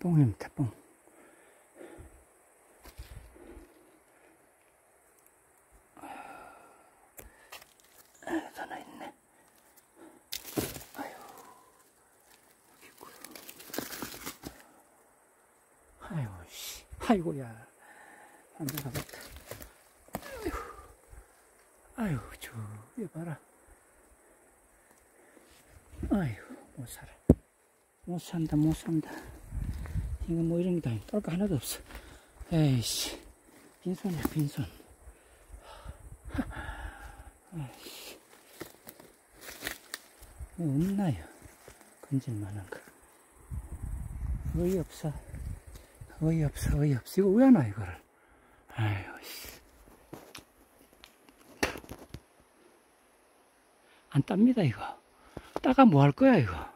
뽕입니다, 뽕. 하나 있네. 아유, 여기 있고요. 아유, 씨. 아이고야. 한번 가봤다. 아유, 저기 봐라. 아유, 못 살아. 못 산다, 못 산다. 이거 뭐 이런 게 다 떨 거 하나도 없어. 에이씨. 빈손이야, 빈손. 에이씨. 뭐 없나요? 건질만한 거. 어이없어. 어이없어, 어이없어. 이거 왜 하나, 이거를. 아유, 씨. 안 땁니다, 이거. 따가 뭐 할 거야, 이거.